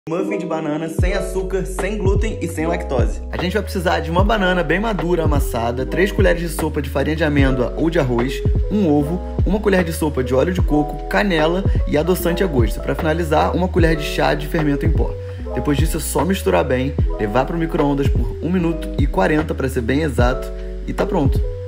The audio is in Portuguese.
Muffin de banana sem açúcar, sem glúten e sem lactose. A gente vai precisar de uma banana bem madura amassada, 3 colheres de sopa de farinha de amêndoa ou de arroz, um ovo, 1 colher de sopa de óleo de coco, canela e adoçante a gosto. Para finalizar, 1 colher de chá de fermento em pó. Depois disso é só misturar bem, levar para o micro-ondas por 1 minuto e 40 para ser bem exato e tá pronto.